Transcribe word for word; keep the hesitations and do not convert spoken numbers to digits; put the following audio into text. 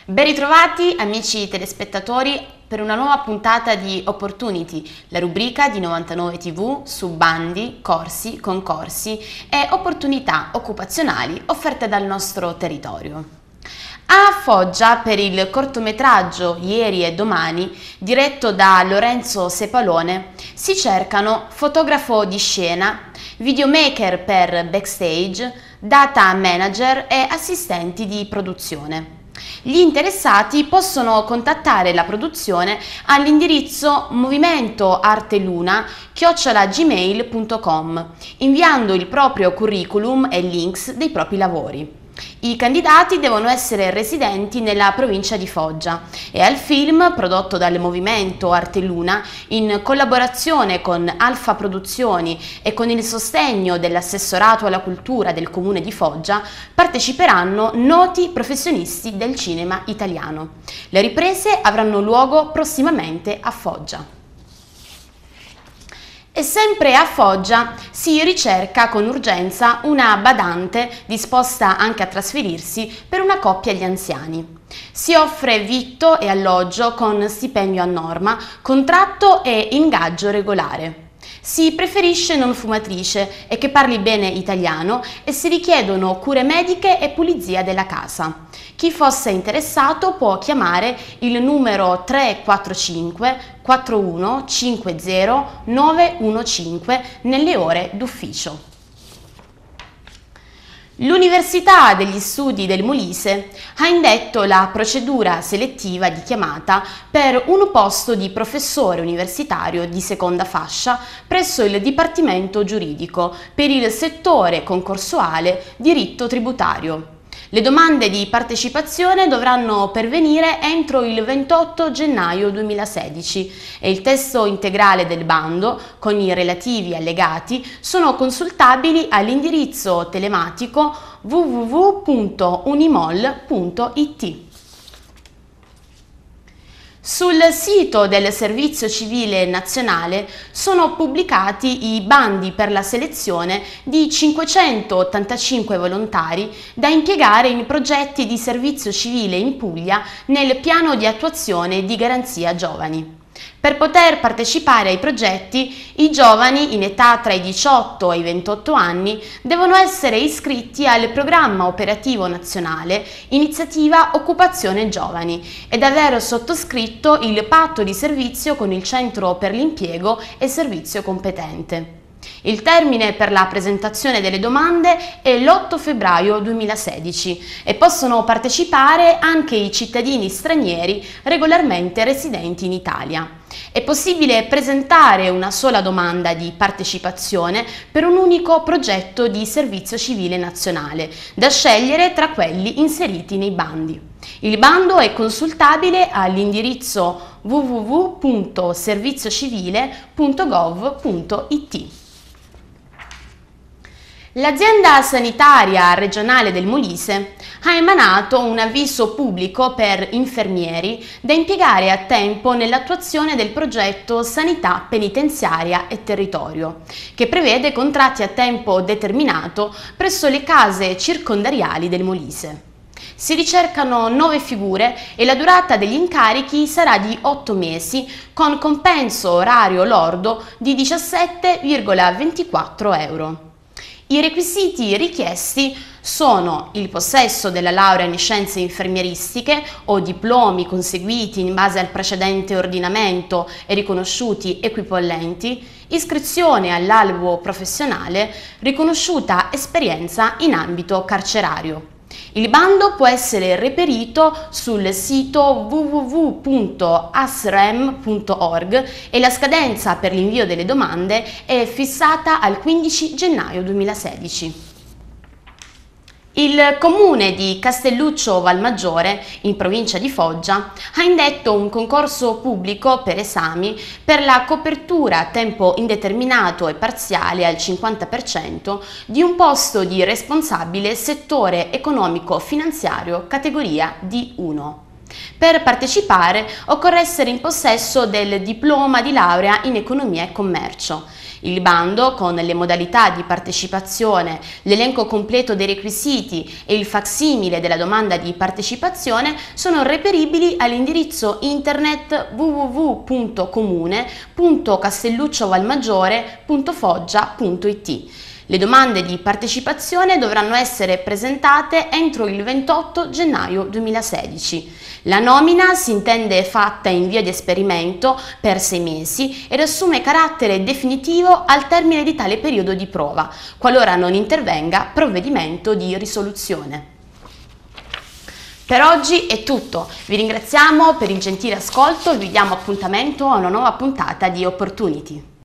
Ben ritrovati amici telespettatori per una nuova puntata di Opportunity, la rubrica di novantanove tivù su bandi, corsi, concorsi e opportunità occupazionali offerte dal nostro territorio. A Foggia, per il cortometraggio Ieri e Domani, diretto da Lorenzo Sepalone, si cercano fotografo di scena, videomaker per backstage, data manager e assistenti di produzione. Gli interessati possono contattare la produzione all'indirizzo movimentoarteluna chiocciola gmail punto com inviando il proprio curriculum e links dei propri lavori. I candidati devono essere residenti nella provincia di Foggia e al film, prodotto dal Movimento Arteluna in collaborazione con Alfa Produzioni e con il sostegno dell'assessorato alla cultura del comune di Foggia, parteciperanno noti professionisti del cinema italiano. Le riprese avranno luogo prossimamente a Foggia. E sempre a Foggia si ricerca con urgenza una badante disposta anche a trasferirsi per una coppia di anziani. Si offre vitto e alloggio con stipendio a norma, contratto e ingaggio regolare. Si preferisce non fumatrice e che parli bene italiano e si richiedono cure mediche e pulizia della casa. Chi fosse interessato può chiamare il numero tre quattro cinque quattro uno cinque zero nove uno cinque nelle ore d'ufficio. L'Università degli Studi del Molise ha indetto la procedura selettiva di chiamata per un posto di professore universitario di seconda fascia presso il Dipartimento Giuridico per il settore concorsuale diritto tributario. Le domande di partecipazione dovranno pervenire entro il ventotto gennaio duemilasedici e il testo integrale del bando, con i relativi allegati, sono consultabili all'indirizzo telematico w w w punto unimol punto i t. Sul sito del Servizio Civile Nazionale sono pubblicati i bandi per la selezione di cinquecentottantacinque volontari da impiegare in progetti di servizio civile in Puglia nel piano di attuazione di Garanzia Giovani. Per poter partecipare ai progetti, i giovani in età tra i diciotto e i ventotto anni devono essere iscritti al Programma Operativo Nazionale Iniziativa Occupazione Giovani ed aver sottoscritto il patto di servizio con il Centro per l'Impiego e Servizio Competente. Il termine per la presentazione delle domande è l'otto febbraio duemilasedici e possono partecipare anche i cittadini stranieri regolarmente residenti in Italia. È possibile presentare una sola domanda di partecipazione per un unico progetto di servizio civile nazionale, da scegliere tra quelli inseriti nei bandi. Il bando è consultabile all'indirizzo w w w punto serviziocivile punto gov punto i t. L'azienda sanitaria regionale del Molise ha emanato un avviso pubblico per infermieri da impiegare a tempo nell'attuazione del progetto Sanità Penitenziaria e Territorio, che prevede contratti a tempo determinato presso le case circondariali del Molise. Si ricercano nove figure e la durata degli incarichi sarà di otto mesi con compenso orario lordo di diciassette virgola ventiquattro euro. I requisiti richiesti sono il possesso della laurea in scienze infermieristiche o diplomi conseguiti in base al precedente ordinamento e riconosciuti equipollenti, iscrizione all'albo professionale, riconosciuta esperienza in ambito carcerario. Il bando può essere reperito sul sito w w w punto asrem punto org e la scadenza per l'invio delle domande è fissata al quindici gennaio duemilasedici. Il comune di Castelluccio Valmaggiore, in provincia di Foggia, ha indetto un concorso pubblico per esami per la copertura a tempo indeterminato e parziale al cinquanta per cento di un posto di responsabile settore economico-finanziario categoria D uno. Per partecipare occorre essere in possesso del diploma di laurea in economia e commercio. Il bando, con le modalità di partecipazione, l'elenco completo dei requisiti e il facsimile della domanda di partecipazione, sono reperibili all'indirizzo internet w w w punto comune punto castellucciovalmaggiore punto foggia punto i t. Le domande di partecipazione dovranno essere presentate entro il ventotto gennaio duemilasedici. La nomina si intende fatta in via di esperimento per sei mesi ed assume carattere definitivo al termine di tale periodo di prova, qualora non intervenga provvedimento di risoluzione. Per oggi è tutto, vi ringraziamo per il gentile ascolto e vi diamo appuntamento a una nuova puntata di Opportunity.